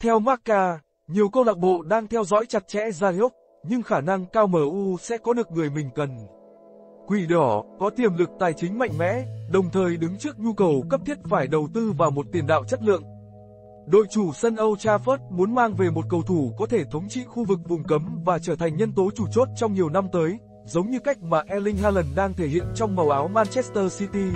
Theo Marca, nhiều câu lạc bộ đang theo dõi chặt chẽ Zayok, nhưng khả năng cao MU sẽ có được người mình cần. Quỷ đỏ có tiềm lực tài chính mạnh mẽ, đồng thời đứng trước nhu cầu cấp thiết phải đầu tư vào một tiền đạo chất lượng. Đội chủ sân Old Trafford muốn mang về một cầu thủ có thể thống trị khu vực vùng cấm và trở thành nhân tố chủ chốt trong nhiều năm tới, giống như cách mà Erling Haaland đang thể hiện trong màu áo Manchester City.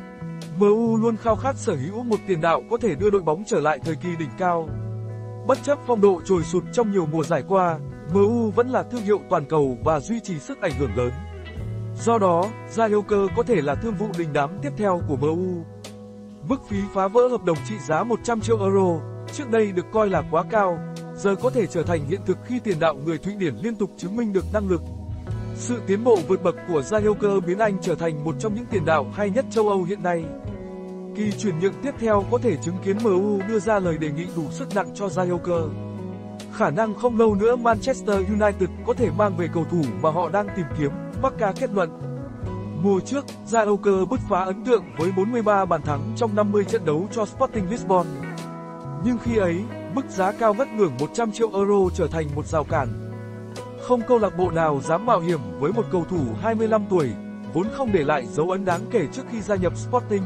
MU luôn khao khát sở hữu một tiền đạo có thể đưa đội bóng trở lại thời kỳ đỉnh cao. Bất chấp phong độ trồi sụt trong nhiều mùa giải qua, MU vẫn là thương hiệu toàn cầu và duy trì sức ảnh hưởng lớn. Do đó, Zayok có thể là thương vụ đình đám tiếp theo của MU. Mức phí phá vỡ hợp đồng trị giá 100 triệu euro, trước đây được coi là quá cao, giờ có thể trở thành hiện thực khi tiền đạo người Thụy Điển liên tục chứng minh được năng lực. Sự tiến bộ vượt bậc của Zayok biến anh trở thành một trong những tiền đạo hay nhất châu Âu hiện nay. Kỳ chuyển nhượng tiếp theo có thể chứng kiến MU đưa ra lời đề nghị đủ sức nặng cho Zayok. Khả năng không lâu nữa Manchester United có thể mang về cầu thủ mà họ đang tìm kiếm, Marca kết luận. Mùa trước, Zayok bứt phá ấn tượng với 43 bàn thắng trong 50 trận đấu cho Sporting Lisbon. Nhưng khi ấy, mức giá cao ngất ngưỡng 100 triệu euro trở thành một rào cản. Không câu lạc bộ nào dám mạo hiểm với một cầu thủ 25 tuổi, vốn không để lại dấu ấn đáng kể trước khi gia nhập Sporting.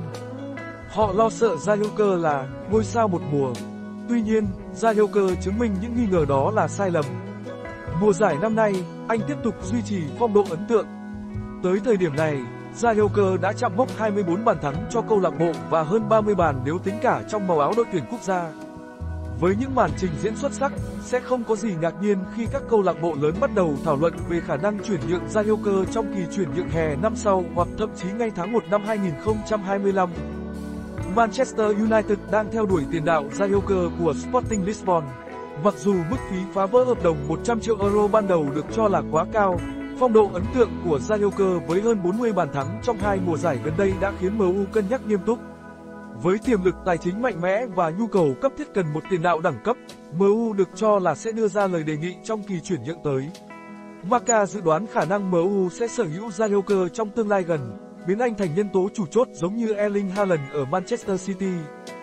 Họ lo sợ Zayok là ngôi sao một mùa. Tuy nhiên, Zayok chứng minh những nghi ngờ đó là sai lầm. Mùa giải năm nay, anh tiếp tục duy trì phong độ ấn tượng. Tới thời điểm này, Zayok đã chạm mốc 24 bàn thắng cho câu lạc bộ và hơn 30 bàn nếu tính cả trong màu áo đội tuyển quốc gia. Với những màn trình diễn xuất sắc, sẽ không có gì ngạc nhiên khi các câu lạc bộ lớn bắt đầu thảo luận về khả năng chuyển nhượng Zayok trong kỳ chuyển nhượng hè năm sau hoặc thậm chí ngay tháng 1 năm 2025. Manchester United đang theo đuổi tiền đạo Zayok của Sporting Lisbon. Mặc dù mức phí phá vỡ hợp đồng 100 triệu euro ban đầu được cho là quá cao, phong độ ấn tượng của Zayok với hơn 40 bàn thắng trong 2 mùa giải gần đây đã khiến MU cân nhắc nghiêm túc. Với tiềm lực tài chính mạnh mẽ và nhu cầu cấp thiết cần một tiền đạo đẳng cấp, MU được cho là sẽ đưa ra lời đề nghị trong kỳ chuyển nhượng tới. Marca dự đoán khả năng MU sẽ sở hữu Zayok trong tương lai gần, biến anh thành nhân tố chủ chốt giống như Erling Haaland ở Manchester City.